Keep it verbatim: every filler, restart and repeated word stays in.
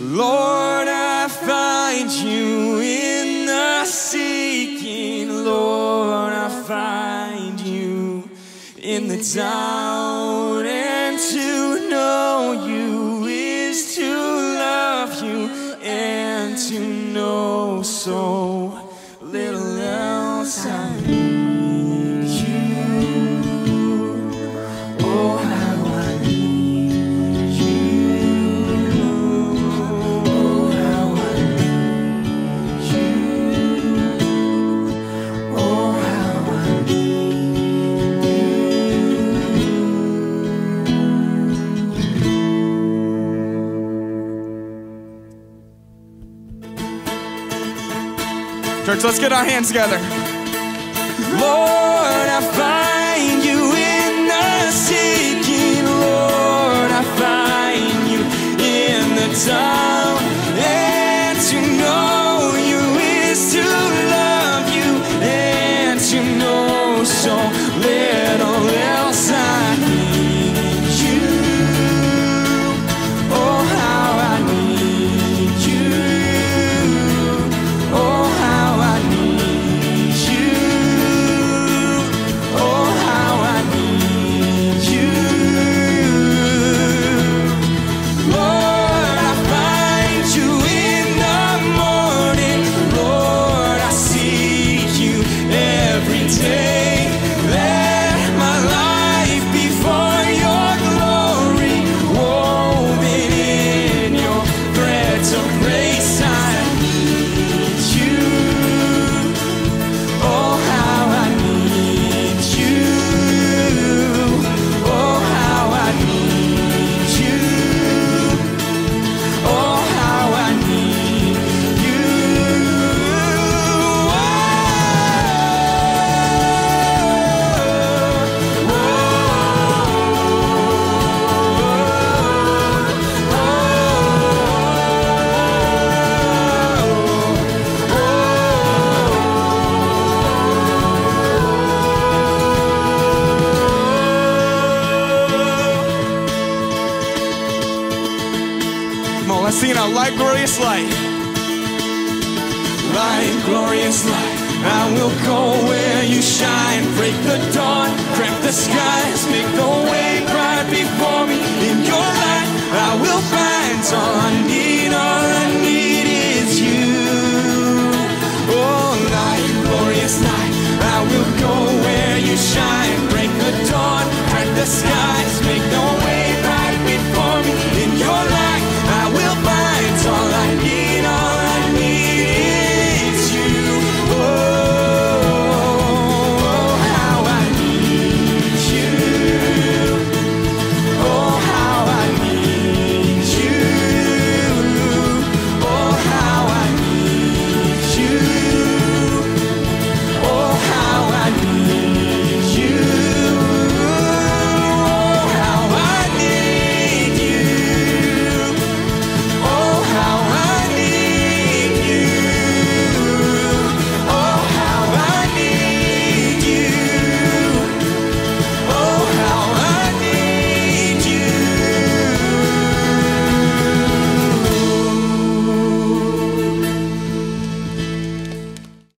Lord, I find you in the seeking. Lord, I find you in the doubt. And to know you is to love you, and to know so little else I need you. Oh, how I need you. Oh, how I need you. Oh, how I need you. Church, let's get our hands together. Lord, I find you in the seeking. Lord, I find you in the doubt. And to know you is to love you, and to know so little else I need you. Oh, how I need you. Oh, how I need you. Oh, how I need you. Lord, I find you in the morning. Lord, I seek you every day. Let my life be for your glory, woven in your threads of grace. I need you. Oh, how I need you. Oh, how I need you. Oh, how I need you. Come on, let's sing it out. Light, glorious light. Light, glorious light. I will go where you shine. Break the dawn, crack the skies, make the way bright before me. In your light, I will find all